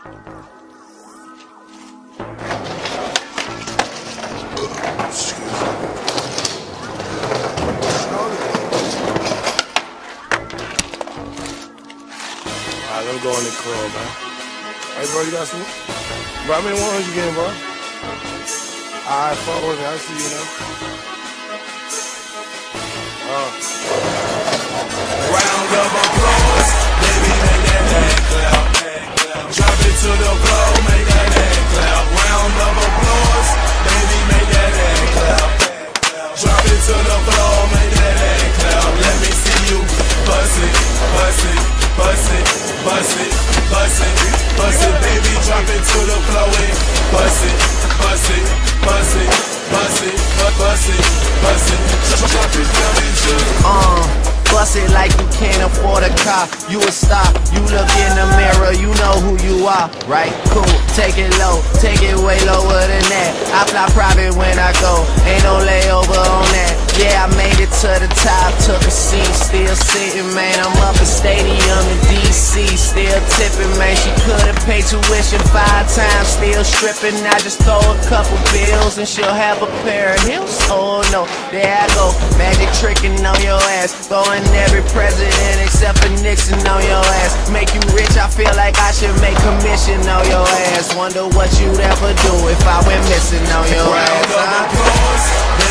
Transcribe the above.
Let me go in the club, man. Hey, bro, you got some? Bro, how many ones you getting, bro? Alright, fuck with me. I see you now. Round of applause, baby, make that hand clap. Drop it to the floor, make that hand clap. Round of applause, baby, make that hand clap. Drop it to the floor, make that hand clap. Let me see you bust it, bust it, bust it, bust it, bust it, bust it, baby, drop it to the floor and bust it, bust it, bust it, bust it, bust it, bust it, drop it down into bust it like you can't afford a car. You a star, you look in the mirror, you know who you are, right? Cool, take it low, take it way lower than that. I fly private when I go, ain't no layover on that. Yeah, I made it to the top, took a seat, still sitting, man. I'm up in stadium in DC, still tipping, man. She could've paid tuition 5 times, still stripping. I just throw a couple bills and she'll have a pair of heels. Oh no, there I go, magic tricking on your ass, throwing every president except for Nixon on your ass. Make you rich, I feel like I should make commission on your ass. Wonder what you'd ever do if I went missing on your ass, huh?